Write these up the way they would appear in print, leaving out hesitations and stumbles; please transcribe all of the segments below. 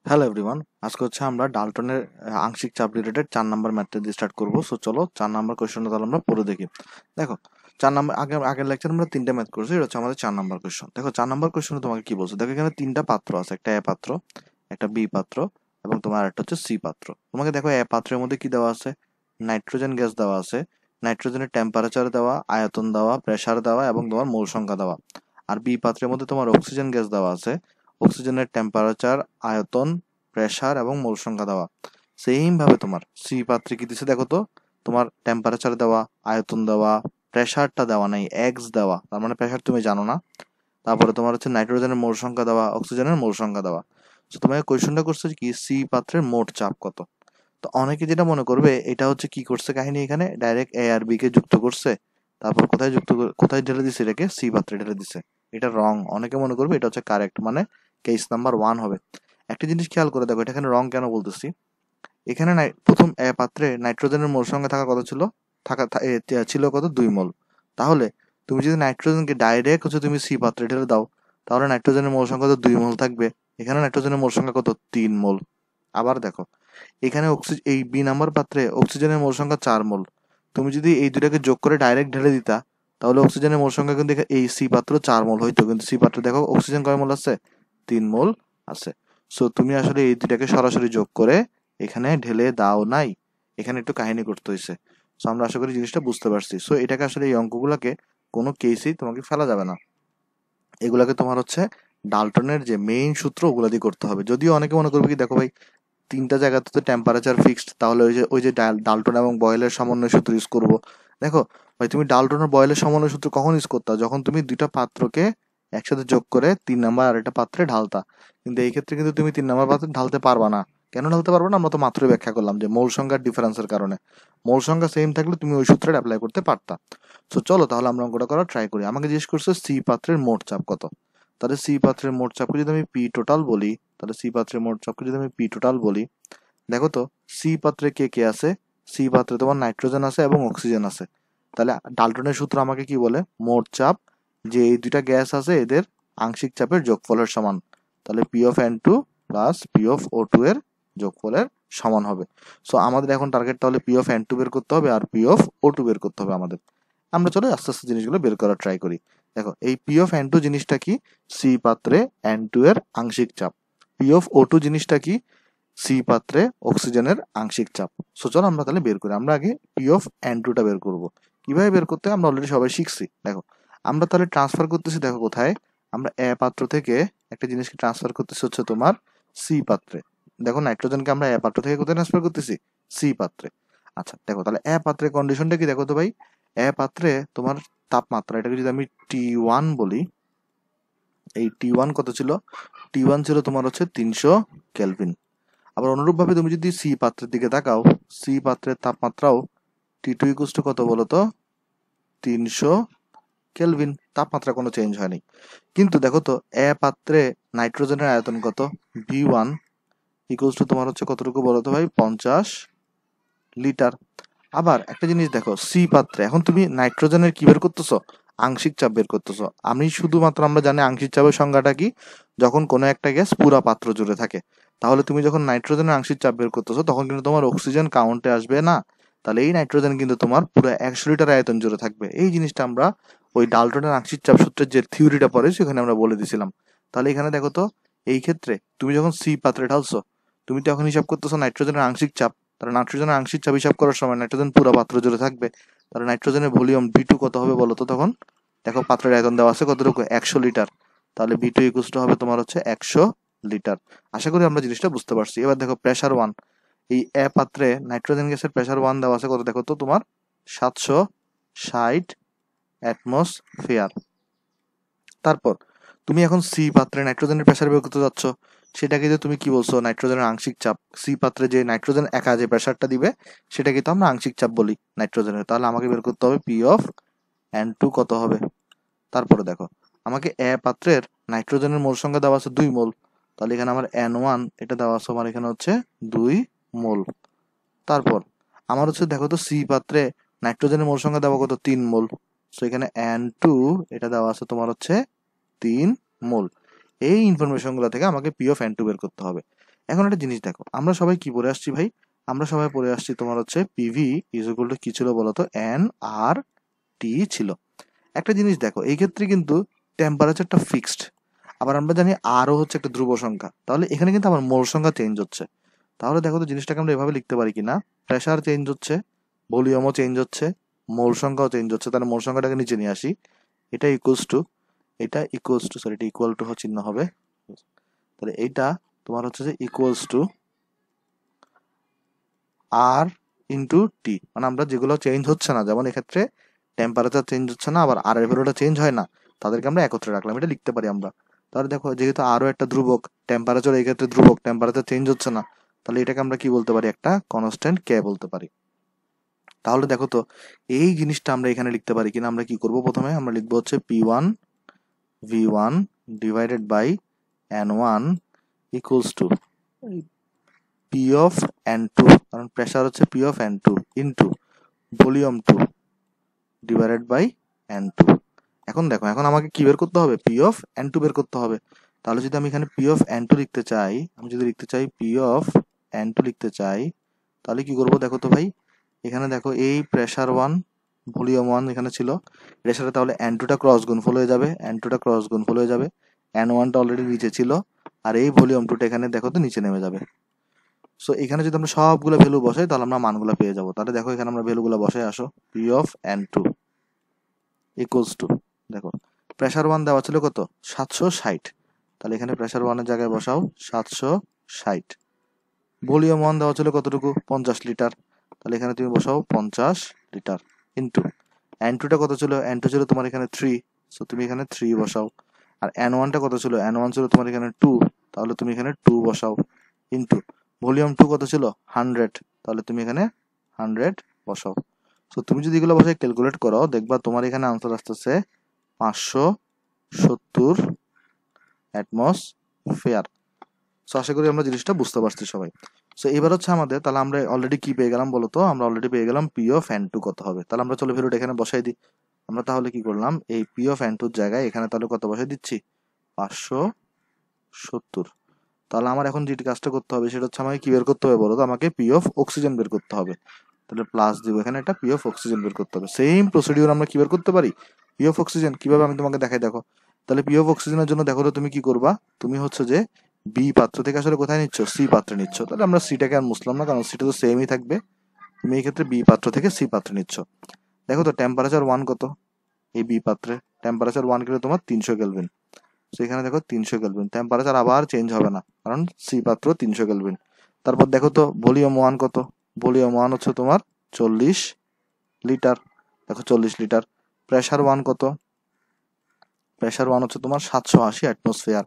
Hello everyone, আজকে হচ্ছে আমরা ডাল্টনের আংশিক চাপ রিলেটেড 4 নম্বর ম্যাথটা দিয়ে স্টার্ট করবো। সো চলো 4 নম্বর কোয়েশ্চনটা তাহলে আমরা পড়ে দেখি। দেখো, 4 নম্বর আগের লেকচার আমরা 3টে ম্যাথ করছি, এটা হচ্ছে আমাদের 4 নম্বর কোয়েশ্চন। দেখো 4 নম্বর কোয়েশ্চনে তোমাকে কি বলছে, দেখো এখানে 3টা পাত্র আছে, একটা এ পাত্র, একটা বি পাত্র এবং তোমার একটা হচ্ছে সি পাত্র। তোমাকে দেখো এ পাত্রের মধ্যে কি দেওয়া আছে, নাইট্রোজেন গ্যাস দেওয়া আছে, নাইট্রোজেনের টেম্পারেচার দেওয়া, আয়তন দেওয়া, প্রেসার দেওয়া এবং তোমার মোল সংখ্যা দেওয়া। আর বি পাত্রের মধ্যে তোমার অক্সিজেন গ্যাস দেওয়া আছে, অক্সিজেনের টেম্পারেচার, আয়তন, প্রেসার এবং মোল সংখ্যা দেওয়া। সেম ভাবে তোমার সি পাত্রে কি দিছে দেখো তো, তোমার টেম্পারেচার দেওয়া, আয়তন দেওয়া, প্রেসারটা দেওয়া নাই, এক্স দেওয়া, তার মানে প্রেসার তুমি জানো না। তারপরে তোমার হচ্ছে নাইট্রোজেনের মোল সংখ্যা দেওয়া, অক্সিজেনের মোল সংখ্যা দেওয়া। তো তোমাকে কোয়েশ্চনটা করছে কি সি পাত্রের মোট চাপ কত। তো অনেকে যেটা মনে করবে এটা হচ্ছে কি করছে কাহিনী, এখানে ডাইরেক্ট এ আর বি কে যুক্ত করছে, তারপর কোথায় ঢেলে দিছে, এটাকে সি পাত্রে ঢেলে দিছে। এটা রং। অনেকে মনে করবে এটা হচ্ছে কারেক্ট, মানে কেস নাম্বার 1 হবে। একটা জিনিস খেয়াল করে দেখো, এটা এখানে রং কেন বলতেছি। এখানে প্রথম পাত্রে নাইট্রোজেনের মোল সংখ্যা থাকা কত ছিল, ছিল কত, 2 মোল। তাহলে তুমি যদি নাইট্রোজেনকে ডাইরেক্ট হচ্ছে তুমি সি পাত্রে ঢেলে দাও, তাহলে নাইট্রোজেনের মোল সংখ্যা তো 2 মোল থাকবে। এখানে নাইট্রোজেনের মোল সংখ্যা কত, 3 মোল। আবার দেখো, এখানে এই বি নাম্বার পাত্রে অক্সিজেনের মোল সংখ্যা 4 মোল। তুমি যদি এই দুটাকে যোগ করে ডাইরেক্ট ঢেলে দিতা, তাহলে অক্সিজেনের মোল সংখ্যা কিন্তু এই সি পাত্র 4 মোল হইতো, কিন্তু সি পাত্রে দেখো অক্সিজেন কয় মোল আছে, 3 মোল আছে। সো তুমি আসলে এই দুটাকে সরাসরি যোগ করে এখানে ঢেলে দাও নাই, এখানে একটু কাহিনী করতে হয়েছে। সো আমরা আশা করি জিনিসটা বুঝতে পারছি। সো এটাকে আসলে এই অঙ্কগুলোকে কোনো কেসেই তোমাকে ফেলা যাবে না, এগুলাকে তোমার হচ্ছে ডাল্টনের যে মেইন সূত্র ওগুলা দিয়ে করতে হবে। যদিও অনেকে মনে করবে কি, দেখো ভাই 3টা জায়গাতে তো টেম্পারেচার ফিক্সড, তাহলে ওই যে ডাল্টন এবং বয়েলের সমন্বয় সূত্র ইউজ করব। দেখো ভাই, তুমি ডাল্টন আর বয়েলের সমন্বয় সূত্র কখন ইউজ করতা, যখন তুমি 2টা পাত্রকে একসাথে যোগ করে 3 নাম্বার আরেকটা পাত্রে ঢালতা। কিন্তু এই ক্ষেত্রে কিন্তু তুমি 3 নাম্বার পাত্রে ঢালতে পারবা না। কেন ঢালতে পারবো না, আমরা তো মাত্রই ব্যাখ্যা করলাম যে মৌল সংখ্যার ডিফারেন্সের কারণে। মৌল সংখ্যা সেম থাকলে তুমি ওই সূত্রটা অ্যাপ্লাই করতে পারতা। তো চলো তাহলে আমরা অঙ্কটা করার ট্রাই করি। আমাকে জিজ্ঞেস করছে সি পাত্রের মোট চাপ কত। তাহলে সি পাত্রের মোট চাপকে যদি আমি পি টোটাল বলি, তাহলে সি পাত্রের মোট চাপকে যদি আমি পি টোটাল বলি, দেখো তো সি পাত্রে কে কে আছে। সি পাত্রে তোমার নাইট্রোজেন আছে এবং অক্সিজেন আছে। তাহলে ডাল্টনের সূত্র আমাকে কি বলে, মোট চাপ যে এই দুইটা গ্যাস আছে এদের আংশিক চাপের যোগফলের সমান। তাহলে P of N two plus P of O two এর যোগফলের সমান হবে। সো আমাদের এখন টার্গেট তাহলে পি অফ এন টু বের করতে হবে আর পি অফ ও টু বের করতে হবে আমাদের। আমরা চলো আস্তে আস্তে জিনিসগুলো বের করার ট্রাই করি। দেখো এই পি অফ এন টু জিনিসটা কি, সি পাত্রে এন টু এর আংশিক চাপ। পি অফ ও টু জিনিসটা কি, সি পাত্রে অক্সিজেনের আংশিক চাপ। সো চলো আমরা তাহলে বের করি। আমরা আগে পি অফ এন টুটা বের করব। কিভাবে বের করতে আমরা অলরেডি সবাই শিখছি। দেখো আমরা তাহলে ট্রান্সফার করতেছি, দেখো কোথায়, আমরা এ পাত্র থেকে একটা জিনিসকে ট্রান্সফার করতেছি হচ্ছে তোমার সি পাত্রে। দেখো নাইট্রোজেনকে আমরা এ পাত্র থেকে কোথায় ট্রান্সফার করতেছি, সি পাত্রে। আচ্ছা দেখো তাহলে এ পাত্রের কন্ডিশনটা কি দেখো তো ভাই, এ পাত্রে তোমার তাপমাত্রা, এটাকে যদি আমি T1 বলি, এই T1 কত ছিল, T1 ছিল তোমার হচ্ছে 300 কেলভিন। আবার অনুরূপভাবে তুমি যদি সি পাত্রের দিকে তাকাও, সি পাত্রের তাপমাত্রাও T2 ইকুয়াল টু কত বলো তো, 300 কেলভিন। তাপমাত্রা কোনো চেঞ্জ হয়নি। কিন্তু দেখো তো এ পাত্রে নাইট্রোজেনের আয়তন কত, V1 ইকুয়াল টু তোমার হচ্ছে কতটুকু বলো তো ভাই, 50 লিটার। আবার একটা জিনিস দেখো, সি পাত্রে এখন তুমি নাইট্রোজেনের কি বের করতেছো, আংশিক চাপ বের করতেছো। আমরা জানি আংশিক চাপের সংজ্ঞাটা কি, যখন কোনো একটা গ্যাস পুরা পাত্র জুড়ে থাকে। তাহলে তুমি যখন নাইট্রোজেনের আংশিক চাপ বের করতেছো তখন কিন্তু তোমার অক্সিজেন কাউন্টে আসবে না। তাহলে এই নাইট্রোজেন কিন্তু তোমার পুরো 100 লিটার আয়তন জুড়ে থাকবে। এই জিনিসটা আমরা ওই ডাল্টনের আংশিক চাপ সূত্রের যে থিওরিটা পড়ে সেখানে আমরা বলে দিছিলাম। তাহলে এখানে দেখো তো, এই ক্ষেত্রে তুমি যখন সি পাত্রে ঢালছো, তুমি তো এখন হিসাব করতেছো নাইট্রোজেনের আংশিক চাপ। তাহলে নাইট্রোজেনের আংশিক চাপ হিসাব করার সময় নাইট্রোজেন পুরো পাত্র জুড়ে থাকবে। তাহলে নাইট্রোজেনের ভলিউম বি2 কত হবে বলো তো তখন। দেখো পাত্রের আয়তন দেওয়া আছে কতটুকু, 100 লিটার। তাহলে বি2 ইকুয়াল টু হবে তোমার হচ্ছে 100 লিটার। আশা করি আমরা জিনিসটা বুঝতে পারছি। এবার দেখো প্রেসার 1, এই এ পাত্রে নাইট্রোজেন গ্যাসের প্রেসার 1 দেওয়া আছে কত দেখো তো তোমার, 760 অ্যাটমসফিয়ার। তারপর তুমি এখন সি পাত্রে নাইট্রোজেনের প্রেসার বের করতে যাচ্ছ, সেটাকে যে তুমি কি বলছো, নাইট্রোজেনের আংশিক চাপ। সি পাত্রে যে নাইট্রোজেন একা যে প্রেসারটা দিবে সেটাকে তো আমরা আংশিক চাপ বলি নাইট্রোজেনের। তাহলে আমাকে বের করতে হবে পি অফ এন টু কত হবে। তারপরে দেখো আমাকে এ পাত্রের নাইট্রোজেনের মোল সংখ্যা দেওয়া আছে 2 মোল। তাহলে এখানে আমার N1 এটা দেওয়া আছে আমার এখানে হচ্ছে 2 মোল। তারপর আমার হচ্ছে দেখো তো সি পাত্রে নাইট্রোজেনের মোল সংখ্যা দেওয়া কত, 3 মোল। সো এখানে N2 এটা দেওয়া আছে তোমার হচ্ছে 3 মোল। এই ইনফরমেশন গুলো থেকে আমাকে পি অফ এন টু বের করতে হবে। এখন একটা জিনিস দেখো, আমরা সবাই কি পড়ে আসছি ভাই? আমরা সবাই পড়ে আসছি তোমার হচ্ছে পিভি ইজ ইকুয়াল টু কি ছিল বলতো, এন আর টি ছিল। একটা জিনিস দেখো, এই ক্ষেত্রে কিন্তু টেম্পারেচারটা ফিক্সড, আবার আমরা জানি আরও হচ্ছে একটা ধ্রুব সংখ্যা, তাহলে এখানে কিন্তু আমার মোল সংখ্যা চেঞ্জ হচ্ছে। তাহলে দেখো তো জিনিসটাকে আমরা এভাবে লিখতে পারি কিনা, প্রেশার চেঞ্জ হচ্ছে, ভলিউমও চেঞ্জ হচ্ছে, মোল সংখ্যাও চেঞ্জ হচ্ছে, তাহলে মোল সংখ্যাটাকে নিচে নিয়ে আসি। এটা ইকুয়ালস টু সরি এটা ইকুয়াল টু চিহ্ন হবে, তাহলে এইটা তোমার হচ্ছে যে equals to R into T, মানে আমরা যেগুলো চেঞ্জ হচ্ছে না, যেমন এক্ষেত্রে টেম্পারেচার চেঞ্জ হচ্ছে না, আবার আর এর ভ্যালুটা চেঞ্জ হয় না, তাদেরকে আমরা একত্রে রাখলাম, এটা লিখতে পারি আমরা। তাহলে দেখো যেহেতু আরো একটা ধ্রুবক, টেম্পারেচার এই ক্ষেত্রে ধ্রুবক, টেম্পারেচার চেঞ্জ হচ্ছে না, তাহলে এটাকে আমরা কি বলতে পারি, একটা কনস্ট্যান্ট কে বলতে পারি। তাহলে দেখো তো এই জিনিসটা আমরা এখানে লিখতে পারি কিনা, আমরা কি করব, প্রথমে আমরা লিখবো হচ্ছে P1 V1 divided by N1 equals to P of N2, কারণ প্রেসার হচ্ছে P of N2 into volume 2 divided by N2। এখন দেখো, এখন আমাকে কি বের করতে হবে, P অফ N2 বের করতে হবে। তাহলে যদি আমি এখানে P অফ N2 লিখতে চাই, P অফ N2 লিখতে চাই, তাহলে কি করব দেখো তো ভাই, এখানে দেখো এই প্রেসার 1 ভলিউম 1 এখানে ছিল, এর সাথে তাহলে N2টা ক্রস গুণফল হয়ে যাবে, N1টা অলরেডি নিচে ছিল, আর এই ভলিউম 2টা এখানে দেখো তো নিচে নেমে যাবে। সো এখানে যদি আমরা সবগুলো ভ্যালু বসাই, তাহলে আমরা মানগুলো পেয়ে যাবো। তাহলে দেখো এখানে আমরা ভ্যালুগুলো বসাই আসো, P of N2 equals to, দেখো প্রেসার 1 দেওয়া ছিল কত, 760, তাহলে এখানে প্রেসার 1 এর জায়গায় বসাও 760। ভলিউম 1 দেওয়া ছিল কতটুকু, 50 লিটার, তাহলে এখানে তুমি বসাও 50 লিটার ইন্টু N2টা কত ছিল, N2 ছিল তোমার এখানে 3, সো তুমি এখানে 3 বসাও। আর N1টা কত ছিল, N1 ছিল তোমার এখানে 2, তাহলে তুমি এখানে 2 বসাও ইন্টু ভলিউম 2 কত ছিল 100, তাহলে তুমি এখানে 100 বসাও। সো তুমি যদি এগুলো বসায় ক্যালকুলেট করো, দেখবা তোমার এখানে আনসার আসতেছে 570 অ্যাটমসফিয়ার। সো আশা করি আমরা জিনিসটা বুঝতে পারছি সবাই। সো এবার হচ্ছে আমাদের, তাহলে আমরা অলরেডি কি পেয়ে গেলাম বলতো, আমরা অলরেডি পেয়ে গেলাম P অফ N2 কত হবে। তাহলে আমরা চলো ভ্যালুটা এখানে বসাই দিই। আমরা তাহলে কি করলাম, এই P অফ N2 জায়গায় এখানে তাহলে কত বসাই দিচ্ছি, 570। তাহলে আমার এখন যেটি কাজটা করতে হবে সেটা হচ্ছে আমাকে কি বের করতে হবে বলো তো, আমাকে P অফ অক্সিজেন বের করতে হবে। তাহলে প্লাস দিব এখানে, একটা P অফ অক্সিজেন বের করতে হবে। সেম প্রসিডিউর আমরা কি বের করতে পারি, P অফ অক্সিজেন কিভাবে আমি তোমাকে দেখাই, দেখো। তাহলে P অফ অক্সিজেনের জন্য দেখো তো তুমি কি করবা, তুমি হচ্ছে যে বি পাত্র থেকে আসলে কোথায় নিচ্ছ, সি পাত্রে নিচ্ছ। তাহলে আমরা সিটাকে আর মুছলাম না, কারণ সিটা তো সেমই থাকবে। তুমি এই ক্ষেত্রে বি পাত্র থেকে সি পাত্রে নিচ্ছ। দেখো তো টেম্পারেচার 1 কত, এই বি পাত্রে টেম্পারেচার 1 কিলো তোমার 300 কেলভিন। তো এখানে দেখো 300 কেলভিন, টেম্পারেচার আবার চেঞ্জ হবে না, কারণ সি পাত্র 300 কেলভিন। তারপর দেখো তো ভলিউম 1 কত, ভলিউম 1 হচ্ছে তোমার 40 লিটার, দেখো 40 লিটার। প্রেসার 1 কত, প্রেসার 1 হচ্ছে তোমার 780 অ্যাটমসফিয়ার,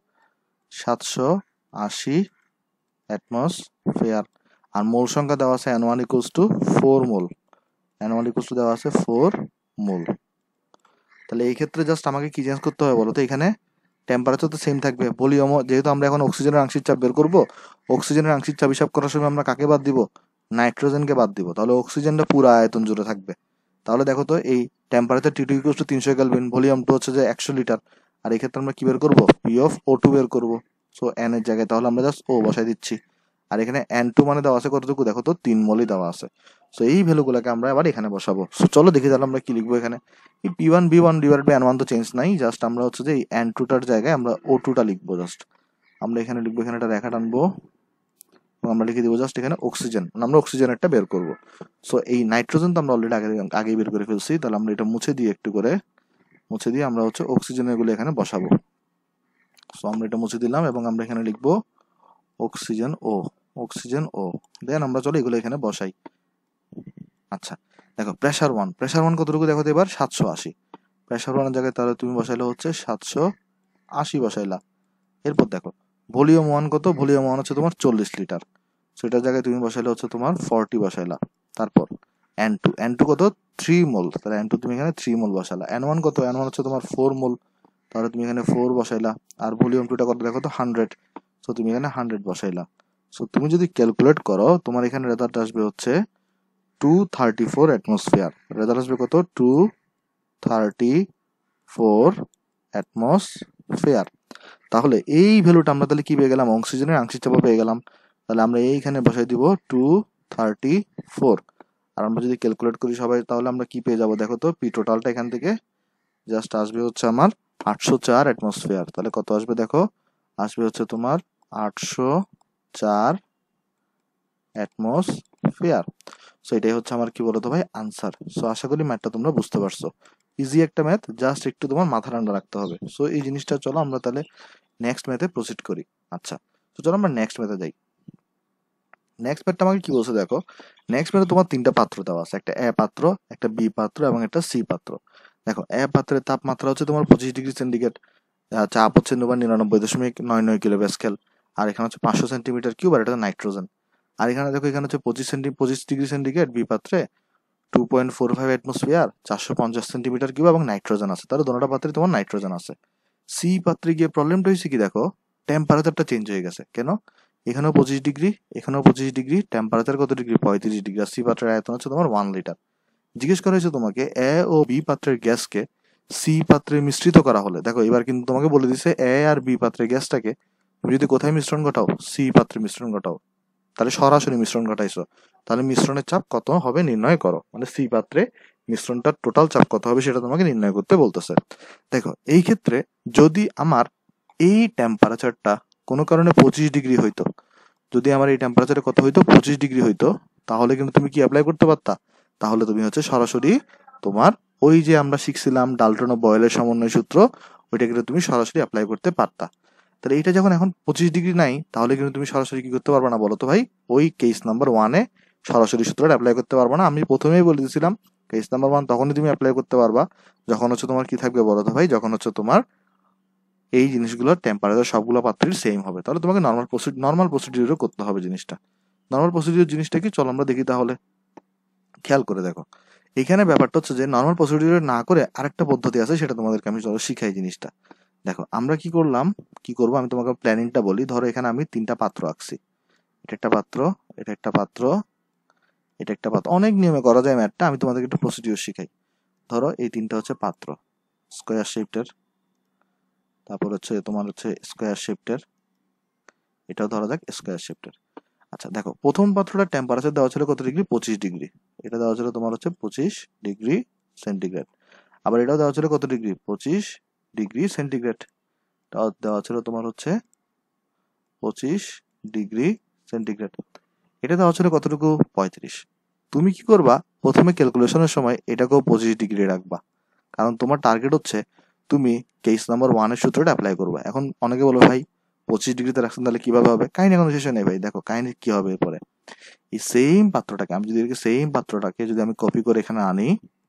780 অ্যাটমসফিয়ার। আর মোল সংখ্যা দেওয়া আছে N1 equals to 4 mole, N1 equals to দেওয়া আছে 4 মোল। তাহলে এই ক্ষেত্রে জাস্ট আমাকে কি চেঞ্জ করতে হবে বলো তো, এখানে টেম্পারেচার তো সেম থাকবে, ভলিউমও, যেহেতু আমরা এখন অক্সিজেনের আংশিক চাপ বের করব, অক্সিজেনের আংশিক চাপ হিসাব করার সময় আমরা কাকে বাদ দিব, নাইট্রোজেনকে বাদ দিব। তাহলে অক্সিজেনটা পুরো আয়তন জুড়ে থাকবে। তাহলে দেখো তো এই temperature T2 equals to 300 kelvin, volume 2 হচ্ছে যে 100 লিটার, আর এই ক্ষেত্রে আমরা কি বের করব, P অফ O2 বের করব। সো N এর জায়গায় তাহলে আমরা জাস্ট O বসাই দিচ্ছি, আর এখানে N2 মানে দেওয়া আছে কতটুকু, দেখো তো 3 মোলই দেওয়া আছে। সো এই ভ্যালুগুলোকে আমরা আবার এখানে বসাবো। সো চলো দেখি তাহলে আমরা কি লিখবো এখানে। এই P1 B1 divide by N1 তো চেঞ্জ নাই, জাস্ট আমরা হচ্ছে যে এই N2টার জায়গায় আমরা O2টা লিখবো। জাস্ট আমরা এখানে লিখবো, এখানে একটা রেখা টানবো, আমরা লিখে দিব জাস্ট এখানে অক্সিজেন, আমরা অক্সিজেনেরটা বের করব। সো এই নাইট্রোজেন তো আমরা অলরেডি আগেই বের করে ফেলছি, তাহলে আমরা এটা মুছে দিয়ে একটু করে মুছে দিয়ে আমরা হচ্ছে অক্সিজেনের গুলো এখানে বসাবো। সো আমরা এটা মুছে দিলাম এবং আমরা এখানে লিখবো অক্সিজেন ও, অক্সিজেন ও, দেন আমরা চলো এগুলো এখানে বসাই। আচ্ছা দেখো প্রেসার 1 কতটুকু দেখো তো এবার 780, প্রেসার 1 এর জায়গায় তাহলে তুমি বসাইলে হচ্ছে 780 বসাইলা। এরপর দেখো ভলিউম 1 কত, ভলিউম 1 হচ্ছে তোমার 40 লিটার, সেটার জায়গায় তুমি বসাইলে হচ্ছে তোমার 40 বসাইলা। তারপর N2 কত 3 মোল, তাহলে N2 তুমি এখানে 3 মোল বসালা। N1 কত, N1 হচ্ছে তোমার 4 মোল, তাহলে তুমি এখানে 4 বসাইলা। আর ভলিউম 2টা কত দেখো তো 100, সো তুমি এখানে 100 বসাইলা। সো তুমি যদি ক্যালকুলেট করো তোমার এখানে রেজাল্ট আসবে হচ্ছে 234 অ্যাটমসফিয়ার, রেজাল্ট আসবে কত 234 অ্যাটমসফিয়ার। তাহলে এই ভ্যালুটা আমরা তাহলে কি পেয়ে গেলাম, অক্সিজেনের আংশিক চাপ পেয়ে গেলাম। তাহলে আমরা এইখানে বসাই দিব 234। আর আমরা যদি ক্যালকুলেট করি সবাই, তাহলে আমরা কি পেয়ে যাব দেখো তো, পি টোটালটা এখান থেকে জাস্ট আসবে হচ্ছে আমার 804 অ্যাটমসফিয়ার। তাহলে কত আসবে দেখো, আসবে হচ্ছে তোমার 804 অ্যাটমসফিয়ার। সো এটাই হচ্ছে আমার কি বলতো ভাই আনসার। সো আশা করি ম্যাথটা তোমরা বুঝতে পারছো। ইজি একটা ম্যাথ, জাস্ট একটু তোমার মাথা ঠান্ডা রাখতে হবে। সো এই জিনিসটা চলো আমরা তাহলে নেক্সট ম্যাথে প্রসিড করি। আচ্ছা, তো চলো আমরা নেক্সট ম্যাথে যাই। নেক্সট ম্যাথটা আমাকে কি বলছে দেখো, নেক্সট ম্যাথে তোমার তিনটা পাত্র দেওয়া আছে, একটা এ পাত্র, একটা বি পাত্র এবং একটা সি পাত্র। দেখো এ পাত্রের তাপমাত্রা হচ্ছে তোমার 25°C, চাপ হচ্ছে তোমার 99.99 কিলো প্যাসকেল, আর এখানে হচ্ছে 500 সেন্টিমিটার কিউব, আর এটা নাইট্রোজেন। আর এখানে দেখো, এখানে হচ্ছে 25°C বি পাত্রে 2.45 অ্যাটমসফিয়ার, 450 সেন্টিমিটার কিউব এবং নাইট্রোজেন আছে। তাহলে দুটোটা পাত্রে তোমার নাইট্রোজেন আছে। সি পাত্রে গিয়ে প্রবলেমটা হয়েছে কি দেখো, টেম্পারেচারটা চেঞ্জ হয়ে গেছে। কেন? এখানেও 25°, এখানেও 25°, টেম্পারেচার কত ডিগ্রি, 35°। আর সি পাত্রের আয়তন হচ্ছে তোমার 1 লিটার। জিজ্ঞেস করা হয়েছে তোমাকে এ ও বি পাত্রের গ্যাসকে সি পাত্রে মিশ্রিত করা হলে, দেখো এবার কিন্তু তোমাকে বলে দিছে এ আর বি পাত্রের গ্যাসটাকে তুমি যদি কোথায় মিশ্রণ ঘটাও, সি পাত্রে মিশ্রণ ঘটাও, তাহলে সরাসরি মিশ্রণ ঘটাইছো, তাহলে মিশ্রণের চাপ কত হবে নির্ণয় করো। মানে সি পাত্রে মিশ্রণটার টোটাল চাপ কত হবে সেটা তোমাকে নির্ণয় করতে বলতেছে। দেখো এই ক্ষেত্রে যদি আমার এই টেম্পারেচারটা কোনো কারণে 25° হইতো, যদি আমার এই টেম্পারেচারে কত হইতো 25° হইতো, তাহলে কিন্তু তুমি কি অ্যাপ্লাই করতে পারতা, তাহলে তুমি হচ্ছে সরাসরি তোমার ওই যে আমরা শিখছিলাম ডাল্টন ও বয়েলের সমন্বয় সূত্র, ওইটা কিন্তু তুমি সরাসরি অ্যাপ্লাই করতে পারতা। তাহলে এইটা যখন এখন 25° নাই, তাহলে কিন্তু তুমি সরাসরি কি করতে পারবে না বলো তো ভাই, ওই কেস নাম্বার 1-এ সরাসরি সূত্রটা অ্যাপ্লাই করতে পারবে না। আমি প্রথমেই বলে দিয়েছিলাম কেস নাম্বার 1 তখনই তুমি অ্যাপ্লাই করতে পারবা যখন হচ্ছে তোমার কি থাকবে বলো তো ভাই, যখন হচ্ছে তোমার এই জিনিসগুলোর টেম্পারেচার সবগুলো পাত্রের সেম হবে। তাহলে তোমাকে নর্মাল প্রসিডিউরও করতে হবে জিনিসটা। নর্মাল প্রসিডিউর জিনিসটা কি, চলো আমরা দেখি তাহলে। খেয়াল করে দেখো, এখানে ব্যাপারটা হচ্ছে যে নর্মাল প্রসিডিউর না করে আরেকটা পদ্ধতি আছে, সেটা তোমাদেরকে আমি চলো শিখাই জিনিসটা। দেখো আমরা কি করলাম, কি করব আমি তোমাকে প্ল্যানিংটা বলি। ধরো এখানে আমি তিনটা পাত্র আঁকছি, এটা একটা পাত্র, এটা একটা পাত্র, এটা একটা পাত্র। অনেক নিয়মে করা যায় ম্যাথটা, আমি তোমাদেরকে একটু প্রসিডিউর শিখাই। ধরো এই তিনটা হচ্ছে পাত্র, স্কোয়ার শেপটের, তারপর হচ্ছে তোমার হচ্ছে স্কোয়ার শেপটের, এটাও ধরা যাক স্কোয়ার শেপটের। আচ্ছা দেখো, প্রথম পাত্রটার টেম্পারেচার দেওয়া ছিল কত ডিগ্রি, 25°। এটা দেওয়া ছিল তোমার হচ্ছে 25°C। আবার এটাও দেওয়া ছিল কত ডিগ্রি, 25°C। এটাও দেওয়া ছিল তোমার হচ্ছে 25°C। এটা দেওয়া ছিল কতটুকু, 35। তুমি কি করবা, প্রথমে ক্যালকুলেশনের সময় এটাকেও 25° রাখবা, কারণ তোমার টার্গেট হচ্ছে তুমি কেস নাম্বার 1-এর সূত্রটা অ্যাপ্লাই করবা। এখন অনেকে বলবে ভাই 25°তে রাখছেন তাহলে কিভাবে হবে, কাহিনী কোনো শেষে নেই ভাই। দেখো কাহিনী কি হবে এরপরে, এই সেম পাত্রটাকে আমি যদি কপি করে এখানে আনি,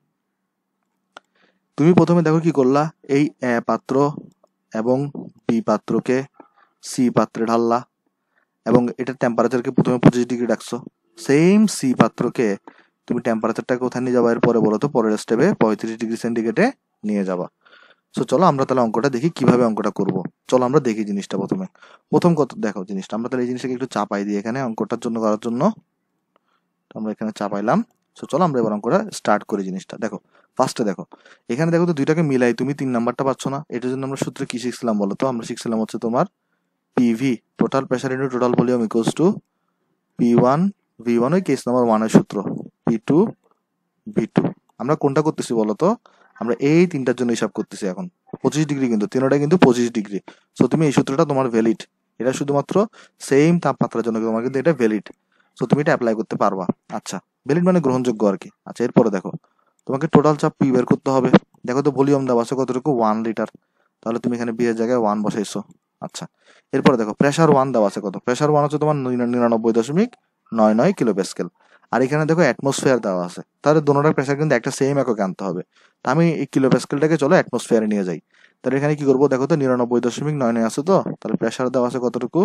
তুমি প্রথমে দেখো কি করলা, এই এ পাত্র এবং বি পাত্রকে সি পাত্রে ঢাললা এবং এটার টেম্পারেচারকে প্রথমে 25° রাখছো। সেম সি পাত্রকে তুমি টেম্পারেচারটাকে কোথায় নিয়ে যাবা এরপরে বলো তো, পরের স্টেপে 35°C নিয়ে যাবা। সো চলো আমরা তাহলে অঙ্কটা দেখি কিভাবে অঙ্কটা করব। চলো আমরা দেখি জিনিসটা প্রথম কত দেখো জিনিসটা, আমরা তাহলে এই জিনিসটাকে একটু চাপাই দিই এখানে অঙ্কটার জন্য করার জন্য। আমরা এখানে চাপাইলাম। সো চলো আমরা এবার অঙ্কটা স্টার্ট করি জিনিসটা। দেখো ফার্স্টে দেখো, এখানে দেখো তো দুইটাকে মিলাই তুমি 3 নাম্বারটা পাচ্ছ না। এটার জন্য আমরা সূত্রে কি শিখছিলাম বলো তো, আমরা শিখছিলাম হচ্ছে তোমার PV, total pressure into total volume equals to P1 V1, ওই কেস নাম্বার 1 এর সূত্র, P2 V2। আমরা কোনটা করতেছি বলতো, আমরা এই তিনটার জন্য হিসাব করতেছি এখন। 25°, কিন্তু তিনটা কিন্তু 25°। সো তুমি এই সূত্রটা তোমার ভ্যালিড, এটা শুধুমাত্র সেম তাপমাত্রার জন্য তোমার কিন্তু এটা ভ্যালিড। সো তুমি এটা অ্যাপ্লাই করতে পারবা। আচ্ছা, ভ্যালিড মানে গ্রহণযোগ্য আর কি। আচ্ছা এরপরে দেখো, তোমাকে টোটাল চাপ পি বের করতে হবে। দেখো তো ভলিউম দেওয়া আছে কতটুকু, 1 লিটার। তাহলে তুমি এখানে বি এর জায়গায় 1 বসাইছো। আচ্ছা এরপরে দেখো প্রেসার 1 দেওয়া আছে কত, প্রেসার 1 হচ্ছে তোমার 99.99 কিলো প্যাসকেল। আর এখানে দেখো অ্যাটমসফিয়ার দেওয়া আছে, তাহলে দোনোটার প্রেসার কিন্তু একটা সেম এককে আনতে হবে। তা আমি এই কিলো প্যাসকেলটাকে চলো অ্যাটমসফিয়ারে নিয়ে যাই। তাহলে এখানে কি করবো দেখো তো, 99.99 আছে, তো তাহলে প্রেসার দেওয়া আছে কতটুকু,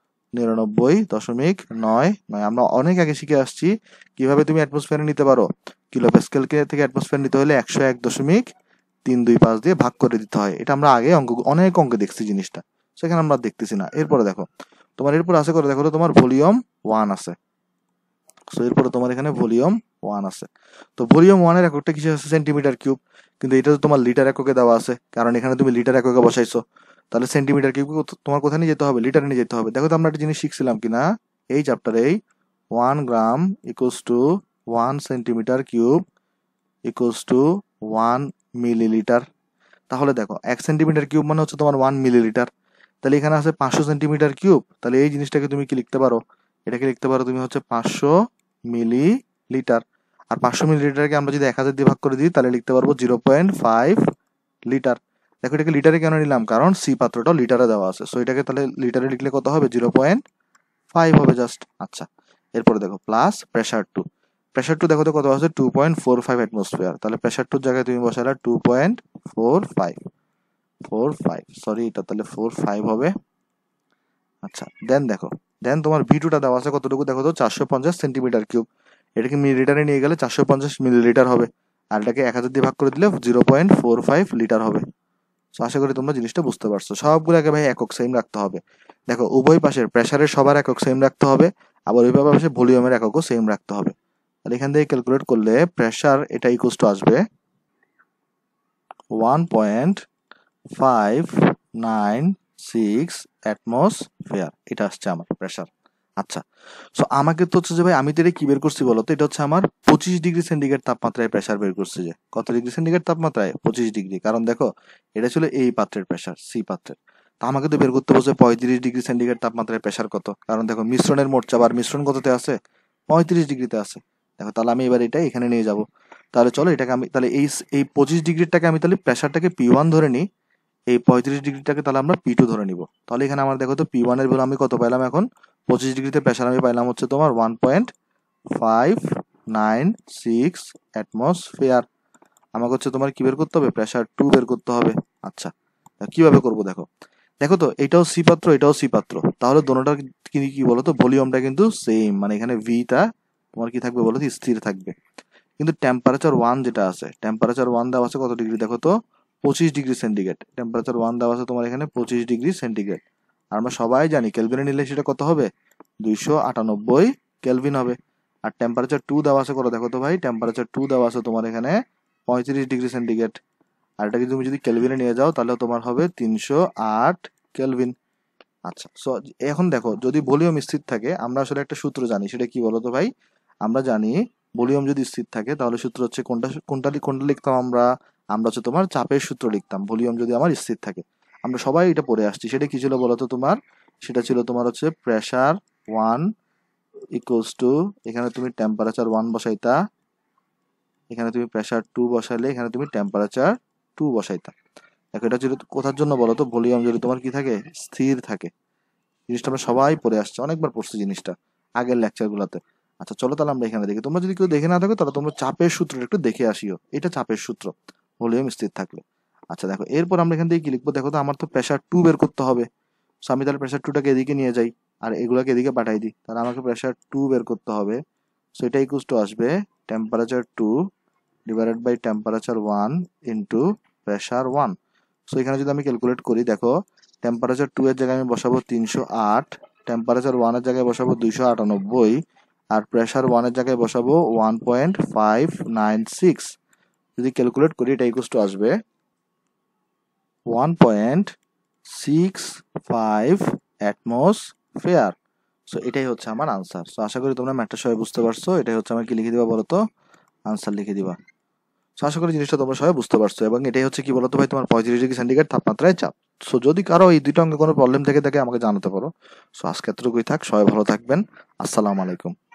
99.99। আমরা অনেক আগে শিখে আসছি কিভাবে তুমি অ্যাটমসফিয়ারে নিতে পারো। কিলো প্যাসকেলকে থেকে অ্যাটমসফিয়ার নিতে হলে 101.325 দিয়ে ভাগ করে দিতে হয়। এটা আমরা আগে অনেক অঙ্কে দেখছি জিনিসটা, সেখানে আমরা দেখতেছি না। এরপরে দেখো তোমার এরপর আছে করে দেখো তো তোমার ভলিউম 1 আছে। সো এরপরে তোমার এখানে ভলিউম 1 আছে। তো ভলিউম 1 এর এককটা কিসে আছে, সেন্টিমিটার কিউব, কিন্তু এটা তো তোমার লিটার এককে দেওয়া আছে, কারণ এখানে তুমি লিটার এককে বসাইছো। তাহলে সেন্টিমিটার কিউব তোমার কোথায় নিয়ে যেতে হবে, লিটারে নিয়ে যেতে হবে। দেখো তো আমরা একটা জিনিস শিখছিলাম কিনা, এই চ্যাপ্টারেই 1 gram equals to 1 centimetre cube equals to 1 millilitre. তাহলে দেখো 1 সেন্টিমিটার কিউব মানে হচ্ছে তোমার 1 মিলিলিটার। তাহলে এখানে আছে 500 সেন্টিমিটার কিউব, তাহলে এই জিনিসটাকে তুমি কি লিখতে পারো, এটাকে লিখতে পারো তুমি হচ্ছে 500 মিলিলিটার। আর 500 মিলিলিটারকে আমরা যদি 1000 দিয়ে ভাগ করে দিই তাহলে লিখতে পারবো 0.5 লিটার। দেখো এটাকে লিটারে কেন নিলাম, কারণ সি পাত্রটাও লিটারে দেওয়া আছে, সো এটাকে তাহলে লিটারে লিখলে কত হবে, 0.5 হবে জাস্ট। আচ্ছা, এরপরে দেখো plus pressure two. Pressure two দেখো তো কত আছে, 2.45 অ্যাটমসফিয়ার। তাহলে প্রেসার টুর জায়গায় তুমি বসালে 2.45, সরি এটা তাহলে 45 হবে। আচ্ছা দেন তোমার ভি টুটা দেওয়া আছে কতটুকু দেখো তো, 450 সেন্টিমিটার কিউব। এটাকে মিলিলিটারে নিয়ে গেলে 450 মিলিলিটার হবে, আর এটাকে 1000 দিয়ে ভাগ করে দিলে 0.45 লিটার হবে। তো আশা করি তোমরা জিনিসটা বুঝতে পারছো। সবগুলোকে ভাই একক সেম রাখতে হবে। দেখো উভয় পাশের প্রেসারের সবার একক সেম রাখতে হবে, আবার উভয় পাশে ভলিউমের এককও সেম রাখতে হবে। তাহলে এখান থেকে ক্যালকুলেট করলে প্রেসার এটা ইকুয়ালস টু আসবে 1.596 অ্যাটমসফিয়ার, এটা আসছে আমার প্রেসার। আচ্ছা, সো আমাকে তো হচ্ছে যে ভাই আমি তো এটা কি বের করছি বলতো, এটা হচ্ছে আমার 25 ডিগ্রি সেন্টিগ্রেড তাপমাত্রায় প্রেসার বের করছি। যে কত ডিগ্রি সেন্টিগ্রেড তাপমাত্রায়, 25 ডিগ্রি। কারণ দেখো এটা ছিল এই পাত্রের প্রেসার, সি পাত্রের। তা আমাকে তো বের করতে বলছে 35 ডিগ্রি সেন্টিগ্রেড তাপমাত্রায় প্রেসার কত, কারণ দেখো মিশ্রণের মোট চাপ, আর মিশ্রণ কততে আছে, 35 ডিগ্রিতে আছে। দেখো তাহলে আমি এবার এটা এখানে নিয়ে যাব। তাহলে চলো এটাকে আমি তাহলে এই 25 ডিগ্রিটাকে আমি তাহলে প্রেসারটাকে P1 ধরে নিই, এই 35 ডিগ্রিটাকে তাহলে আমরা P2 ধরে নিব। তাহলে এখানে আমার দেখো তো P1 এর ভ্যালু আমি কত পাইলাম, এখন 25 ডিগ্রিতে প্রেসার আমি পাইলাম হচ্ছে তোমার 1.596 অ্যাটমসফিয়ার। আমাকে হচ্ছে তোমার কি বের করতে হবে, প্রেসার 2 বের করতে হবে। আচ্ছা, কিভাবে করব দেখো, দেখো তো এটাও সি পাত্র এটাও সি পাত্র, তাহলে দোনোটার কি বলো তো ভলিউমটা কিন্তু সেম, মানে এখানে ভিটা তোমার কি থাকবে বলো তো, স্থির থাকবে। কিন্তু টেম্পারেচার 1 যেটা আছে, টেম্পারেচার 1 দেওয়া আছে কত ডিগ্রি দেখো তো, 25 ডিগ্রি সেন্টিগ্রেড। টেম্পারেচার 1 দেওয়া আছে তোমার এখানে 25 ডিগ্রি সেন্টিগ্রেড। আর আমরা সবাই জানি কেলভিনে নিলে সেটা কত হবে, 298 কেলভিন হবে। আর টেম্পারেচার 2 দেওয়া আছে কত দেখো তো ভাই, টেম্পারেচার 2 দেওয়া আছে তোমার এখানে 35 ডিগ্রি সেন্টিগ্রেড। আর এটাকে তুমি যদি কেলভিনে নিয়ে যাও তাহলে তোমার হবে 308 কেলভিন। আচ্ছা, সো এখন দেখো যদি ভলিউম স্থির থাকে, আমরা আসলে একটা সূত্র জানি, সেটা কি বলতো ভাই, আমরা জানি ভলিউম যদি স্থির থাকে তাহলে সূত্র হচ্ছে কোনটা লিখতাম আমরা, আমরা হচ্ছে তোমার চাপের সূত্র লিখতাম ভলিউম যদি আমার স্থির থাকে। আমরা সবাই এটা পড়ে আসছি, সেটা কি ছিল বলতো তোমার, সেটা ছিল তোমার হচ্ছে প্রেসার 1 ইকুয়ালস টু, এখানে তুমি টেম্পারেচার 1 বসাইতা, এখানে তুমি প্রেসার 2 বসাইলে এখানে তুমি টেম্পারেচার 2 বসাইতা। দেখো এটা যদি কোথার জন্য বলতো, ভলিউম যদি তোমার কি থাকে, স্থির থাকে। জিনিসটা আমরা সবাই পড়ে আসছে, অনেকবার পড়ছি জিনিসটা আগের লেকচার গুলাতে। আচ্ছা চলো তাহলে আমরা এখানে দেখি, তোমরা যদি কেউ দেখে না থাকো তাহলে তোমরা চাপের সূত্রটা একটু দেখে আসিও, এটা চাপের সূত্র ভলিউম স্থির থাকলে। আচ্ছা দেখো এরপর আমরা এখান থেকে কি লিখবো, দেখো তো আমার তো প্রেসার 2 বের করতে হবে। সো আমি তাহলে প্রেসার 2টাকে এদিকে নিয়ে যাই আর এগুলাকে এদিকে পাঠাই দিই, তাহলে আমাকে প্রেসার 2 বের করতে হবে। সো এটা ইকুয়ালস টু আসবে temperature 2 divided by temperature 1 into pressure 1। So এখানে যদি আমি ক্যালকুলেট করি, দেখো টেম্পারেচার 2 এর জায়গায় আমি বসাবো 308, টেম্পারেচার 1 এর জায়গায় বসাবো 298, আর প্রেসার 1 এর জায়গায় বসাবো 1.596। যদি ক্যালকুলেট করি এটা ইকুয়ালস টু আসবে 1.65 অ্যাটমসফিয়ার। সো এটাই হচ্ছে আমার আনসার। সো আশা করি তোমরা ম্যাথটা সবাই বুঝতে পারছো। এটাই হচ্ছে আমার কি লিখে দিবা বলো তো, আনসার লিখে দিবা। সো আশা করি জিনিসটা তোমরা সবাই বুঝতে পারছো, এবং এটাই হচ্ছে কি বলতো ভাই তোমার 35 ডিগ্রি সেন্টিগ্রেড তাপমাত্রায় চাপ। সো যদি কারো এই দুটো অঙ্গে কোনো প্রবলেম থেকে থাকে আমাকে জানাতে পারো। সো আজকে এতটুকুই থাক, সবাই ভালো থাকবেন, আসসালামু আলাইকুম।